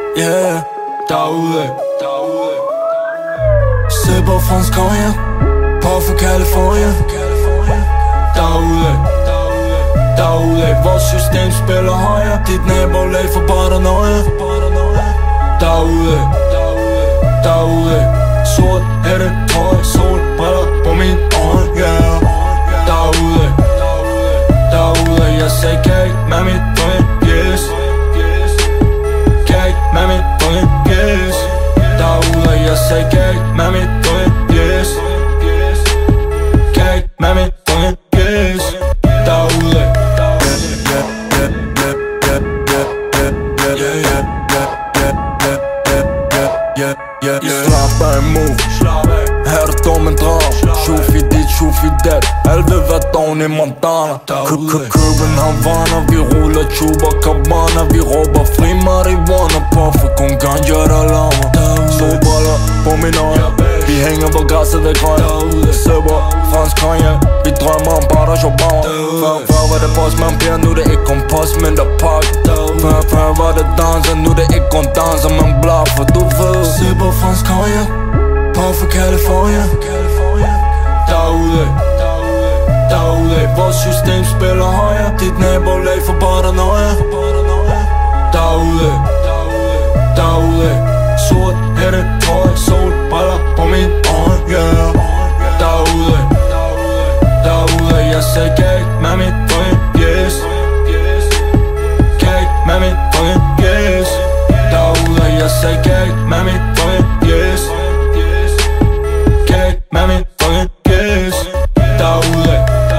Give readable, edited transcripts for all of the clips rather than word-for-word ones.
Yeah, derude. Sipper fransk cognac, på for California. Derude, vores system spiller højere. Dit nabolag for paranoia. Derude, sort hætte, trøje, solbriller på min øje, yeah. Derude, jeg sagde cake med mit drøm, yes. Cake med mit drøm, yes. Derude, jeg sagde cake med mit drøm, yes. Cake med mit drøm, yes. Derude. Slap af move, her er dum en drøm. Shufi dit, shufi dat, alle vil være doven i Montana. København vander, vi ruller tuber, cabana. Vi råber fri marihuana på, for kun ganja der larmer. Solbriller på min øje, vi hænger på græsset ved grøn. Sipper fransk cognac, vi drømmer om Barack Obama. Før var det postman Per, nu det ikke kun postmænd der pakker. Før var det danser, nu det ikke kun danser, man blaffer, du ved. Sipper fransk cognac, på for California. Derude, vores system spiller højere. Dit nabolag for paranoia. Derude, sort hætte, trøje, solbriller på min øje, yeah. Derude, jeg sagde cake med mit drøm, yes. Cake med mit drøm, yes. Derude, jeg sagde cake med mit drøm, yes. Cake med mit drøm, yes. Derude.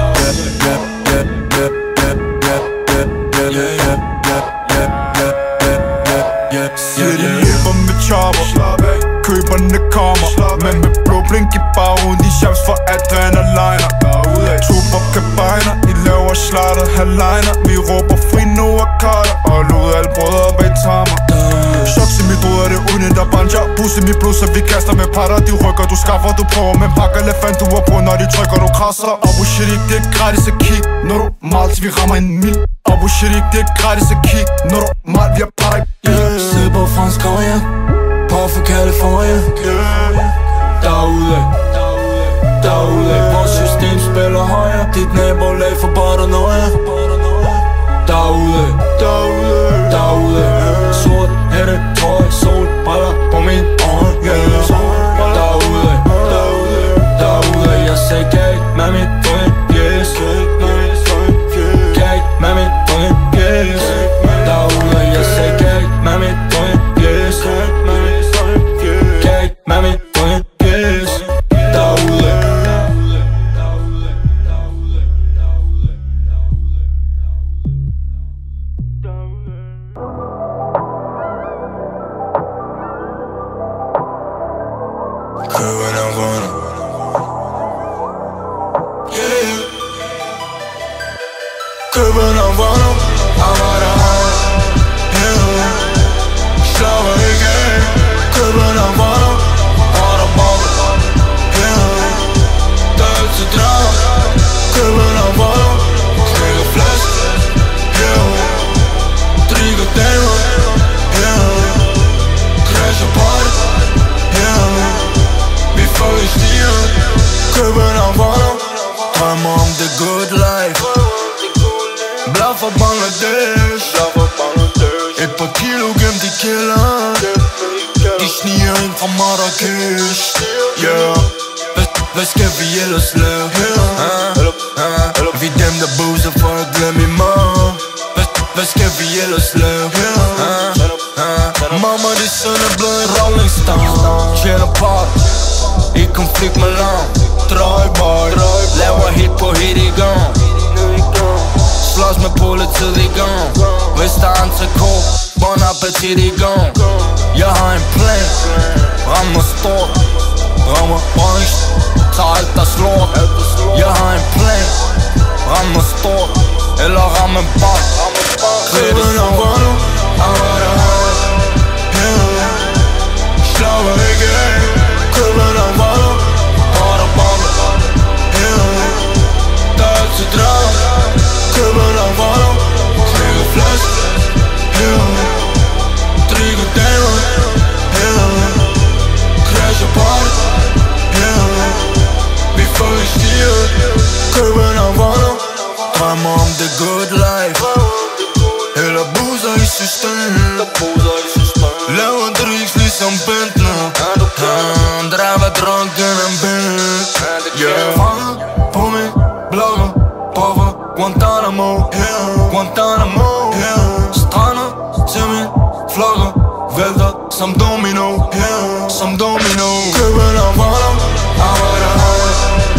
Siger de hjælper med chopper, køberne kommer, men med blå blink i bagen, de chance for adrenaliner. Tupac kabiner, I laver slattet halvliner. Vi råber fri nu og karter, og lod alle brødre bag tammer. Shots i mit hoved er det uden der banjer. Bus i mit blod, så vi kaster med patter. De rykker, du skaffer, du prøver, men pakker elefant du er på, når de trykker, du krasser. Og shit ikke, det er gratis at kigge, når du malt, vi rammer en mil. Og shit ikke, det er gratis at kigge, når du malt, vi har patter. Sipper fransk cognac, på for California. Derude, vores system spiller højere. Dit nabolag for paranoia. Derude, sort hætte, trøje, solbriller på min øje, yeah. Derude, jeg sagde cake med mit drøm, yes. Cake med mit drøm, yes. Derude, jeg sagde cake med mit drøm, yes. Cake med mit drøm, yes. Derude. København vander, yeah. København vander, arbejder hårdt, yeah. Slapper ikke af. København vander, harder bobler, yeah. Der er altid drama. København vander, knækker flask, yeah. Drikker damer, yeah. Crasher party, yeah. Vi fucking stiger. København vander, drømmer om the good life. Blad for Bangladesh, et par kilo gemt i kælderen. De sniger ind fra Marrakesh, yeah. Hvad skal vi ellers lave her? Vi dem der booster for at glemme i morgen. Hvad skal vi ellers lave her? Mamma, det søn er blevet en Rolling Stone. Tjener part, i konflikt med larm. Drøjboy, laver hit på hit i gang. Slås med politiet i gang. Hvis der er en trikot, bon appetit i gang. Jeg har en plan, rammer stort. Rammer branchen, tager alt der slår. Jeg har en plan, rammer stort. Eller rammer bank. København vander, arbejder hårdt, yeah. Slapper ikke af. København vander, harder bobler, yeah. Der er altid drama. København vander, knækker flask, yeah. Drikker damer, system. Laver driks ligesom Bentner. Driver drunken en Bent. Fanger på min blogger. Puffer Guantanamo. Guantanamo. Strander til min flokker. Vælter som domino. Som domino. København arbejder hårdt.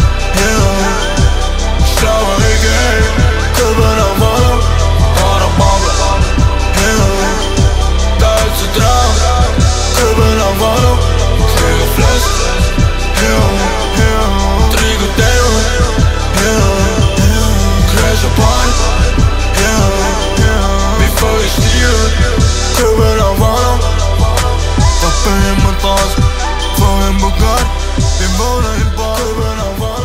Slapper ikke af. København har der bobler. Der er altid drag. København knækker flæsk. Drikker damer. Crasher party. Vi får i stilet. København der bag en madras. For en Bugatti. Vi vågner i bar. København.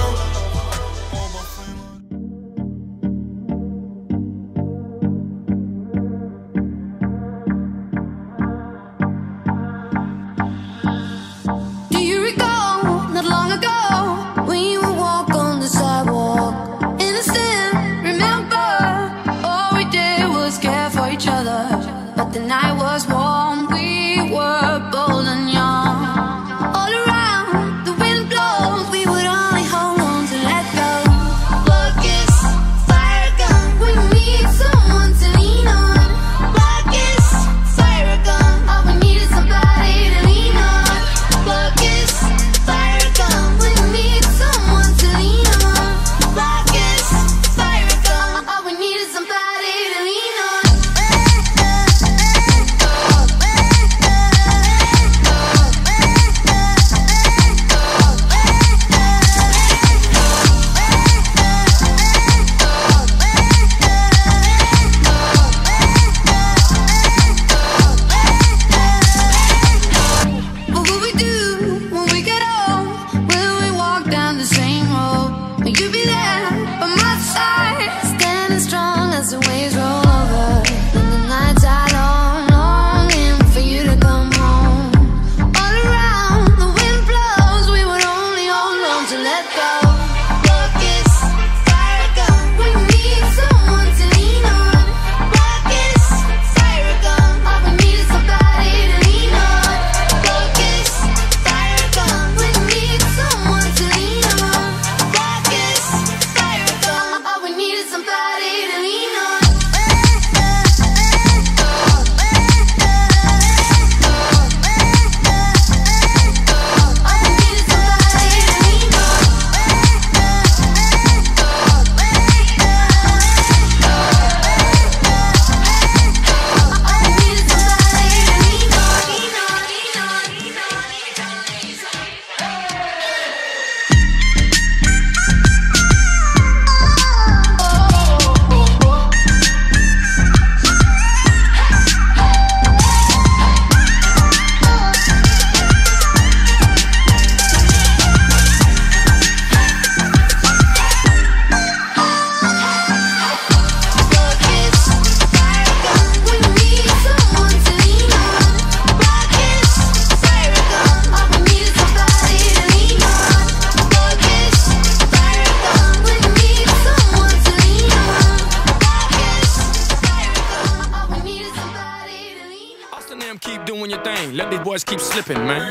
Let these boys keep slipping, man.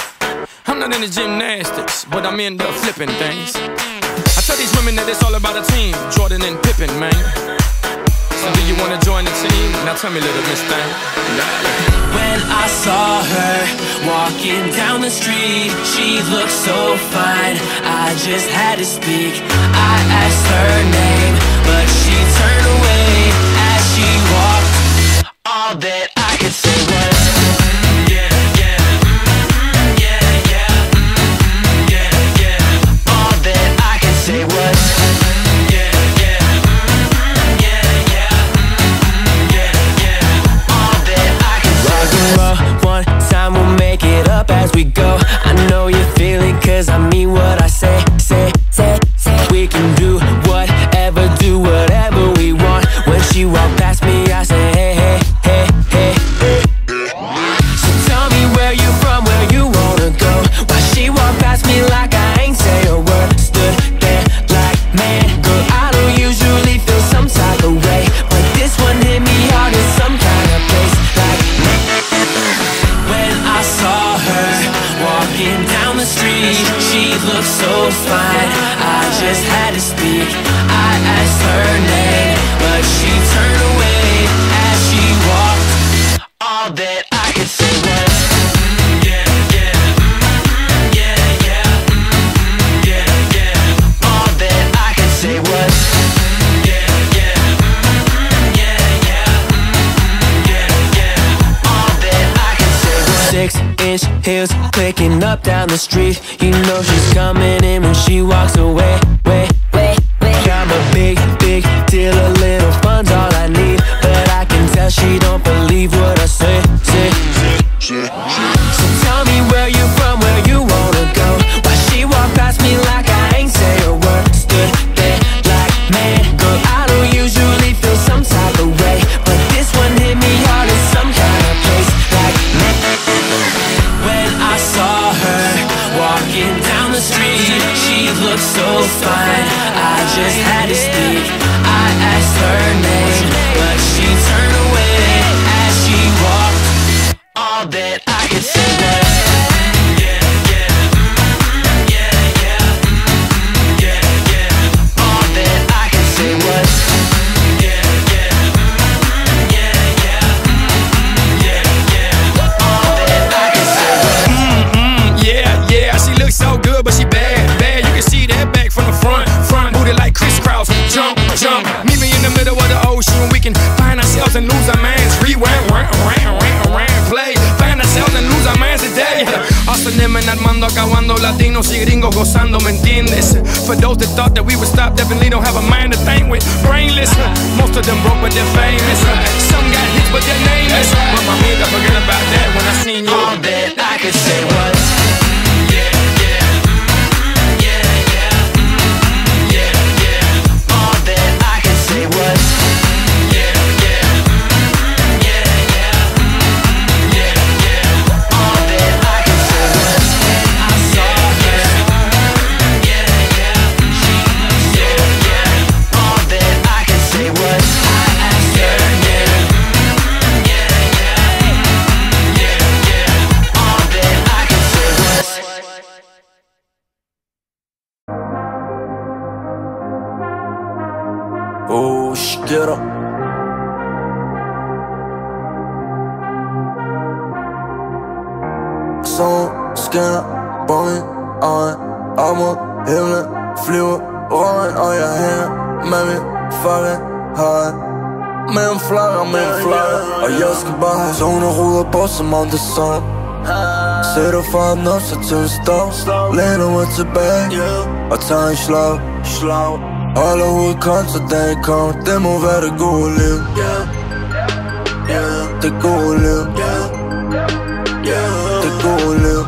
I'm not into gymnastics, but I'm into flipping things. I tell these women that it's all about a team, Jordan and Pippen, man. So do you wanna join the team? Now tell me, little miss thing. When I saw her walking down the street, she looked so fine, I just had to speak. I asked her name, but she turned away as she walked. All that I could say was as we go. I know you feel it, cause I mean what I say. We can do whatever we want. When she walked past me, I say hey, hey, hey, hey, hey. So tell me where you from, where you wanna go. Why she walked past me like I ain't say a word. Stood there like, man, girl, I don't usually feel some type of way, but this one hit me hard in some kind of place. heels clicking up down the street. You know she's coming in when she walks away. I'm a big deal, a little fun's all I need, but I can tell she don't believe what I say. So tell me where you from, where you wanna go. Why she walked past me like I ain't say a word. Stood there like, man, girl, I don't usually feel some type of way, but this one hit me hard in some kind of place. Like, man. When I saw her walking down the street, she looked so fine, I just had to speak. I asked her name, but she turned away as she walked. All that I could say was all that I could say was all that I could say was yeah, she looks so good, but she bad. You can see that back from the front booty like crisscross. Jump, meet me in the middle of the ocean. We can find ourselves and lose our minds. Rewind, play. Find ourselves and lose our minds today. Hustling, armando, acabando, latinos y gringos gozando, ¿me entiendes? For those that thought that we would stop, definitely don't have a mind to think with. Brainless, most of them broke but they're famous. Some got hits but they're nameless. But my man, forget about that when I seen you. all that I could say was all that I could say was all that I could say was I saw her. All that I could say was I asked her name. All that I could say was Oh, get up. Solskinner, bunny, I'm op himlen, flyver rundt, og jeg er her med min fucking hej. Med en flakker, og jeg skal bare have zoneruder på, som om det sov. Sætter farten op, så til en stop. Læner mig tilbage, og tager en slag. Holder hovedet koldt, så dagen kommer. Det må være det gode liv. Det gode liv. Det gode liv.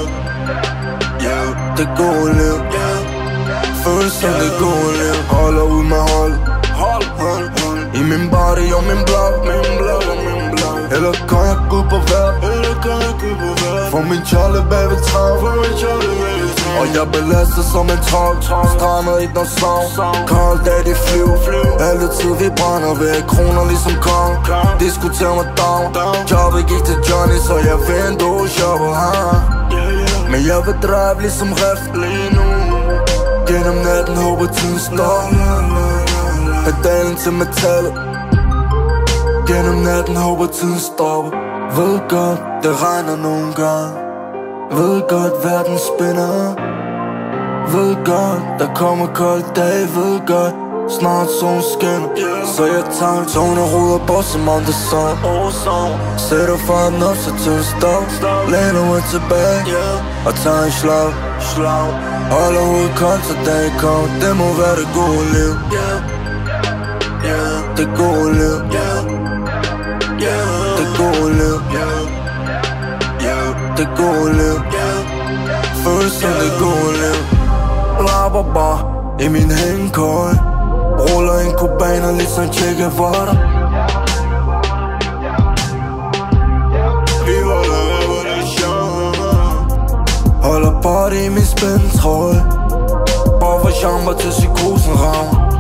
Det gode liv. Føles som det gode liv. Holder ud med hold. I min body og min blog. Eller kan jeg gå på vejr? For min Charlie baby travl. Og jeg belaster som en trold. Strandet i den sovn. Kold dag de flyver. Altid vi brænder ved kroner ligesom kong. Diskuterer mig down. Jobbet gik til Johnny, så jeg vindue shopper her. Men jeg vil drive ligesom rift lige nu. Gennem natten håber tiden står. Pedalen til metallet. Gennem natten håber tiden stopper. Ved godt, det regner nogle gange. Ved godt, verden spinner. Ved godt, der kommer kold dag. Ved godt, snart solen skinner. Så jeg tager en zoneruder på, som om det sov. Sætter farten op, så til en stop. Læner mig tilbage, og tager en slag. Holder hovedet koldt, så dagen kommer. Det må være det gode liv. Det gode liv. Det gode liv. Det gode liv. Føles som det gode liv. Lapper bare i min hængekøje. Ruller en kubaner ligesom Che Guevara. Vi holder revolution. Holder party i min spændetrøje. Bare for chamber til psykosen rammer.